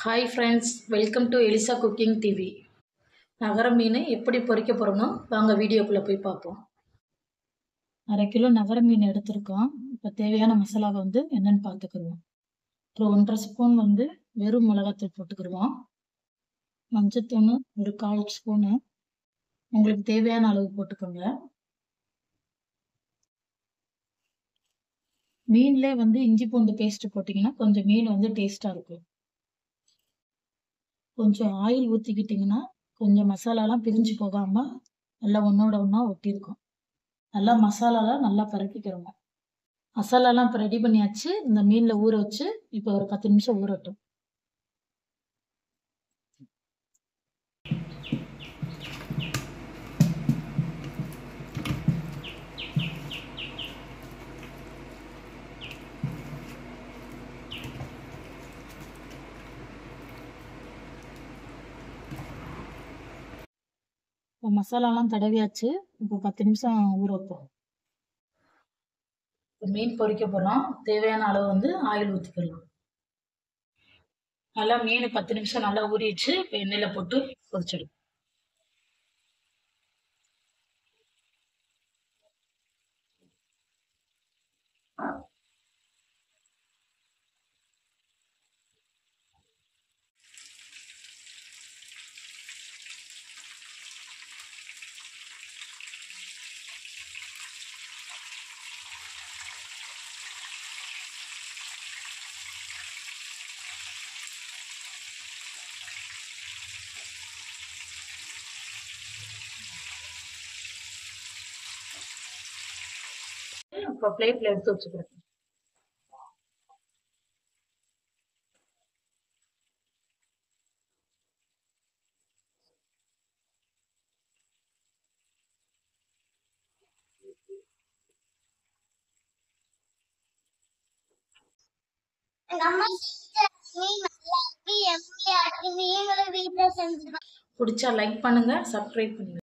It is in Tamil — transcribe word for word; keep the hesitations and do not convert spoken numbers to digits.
Hi friends, welcome to Elisa cooking TV. நகர மீன் எப்படி பொரிக்க போகிறோம்னோ வாங்க வீடியோக்குள்ளே போய் பார்ப்போம். அரை கிலோ நகர மீன் எடுத்திருக்கோம். இப்போ தேவையான மசாலாவை வந்து என்னென்னு பார்த்துக்குருவோம். அப்புறம் ஒன்றரை ஸ்பூன் வந்து வெறும் மிளகாத்தூள் போட்டுக்கிடுவோம். மஞ்சத்தூள் ஒரு கால் ஸ்பூனு உங்களுக்கு தேவையான அளவு போட்டுக்கோங்க. மீன்லேயே வந்து இஞ்சி பூண்டு பேஸ்ட் போட்டிங்கன்னா கொஞ்சம் மீன் வந்து டேஸ்ட்டாக இருக்கும். கொஞ்சம் ஆயில் ஊற்றிக்கிட்டிங்கன்னா கொஞ்சம் மசாலாலாம் பிரிஞ்சு போகாமல் நல்லா ஒன்றோட ஒன்றா ஒட்டியிருக்கும். நல்லா மசாலாலாம் நல்லா பரட்டிக்கிறோங்க. மசாலாலாம் இப்போ ரெடி பண்ணியாச்சு. இந்த மீனில் ஊற வச்சு இப்போ ஒரு பத்து நிமிஷம் ஊறட்டும். இப்போ மசாலாலாம் தடவியாச்சு. இப்போ பத்து நிமிஷம் ஊற வைப்போம். இப்போ மீன் பொரிக்க போகிறோம். தேவையான அளவு வந்து ஆயில் ஊற்றிக்கலாம். நல்லா மீன் பத்து நிமிஷம் நல்லா ஊறிடுச்சு. இப்போ எண்ணெயில் போட்டு பொரிச்சிடும். இப்போ பிளேட்ல எடுத்து வச்சுக்கிறேன். பிடிச்சா லைக் பண்ணுங்க, சப்ஸ்கிரைப் பண்ணுங்க.